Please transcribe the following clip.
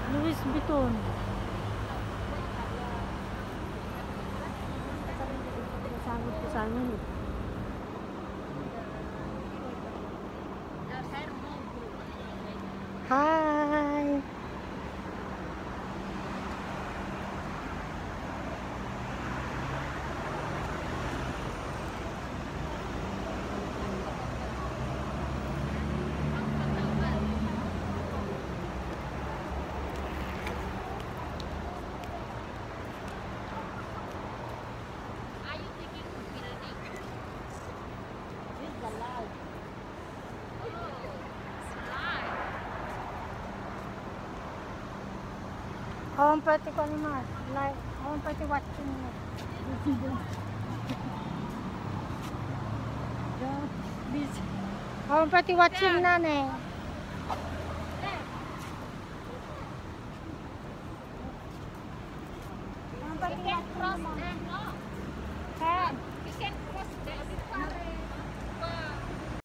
Louis Vuitton. Sanggup ko sana eh. Hi! Ang pwede ko naman. Like, ang pwede watching mo. Ang pwede watching na ne. Ang pwede watching mo.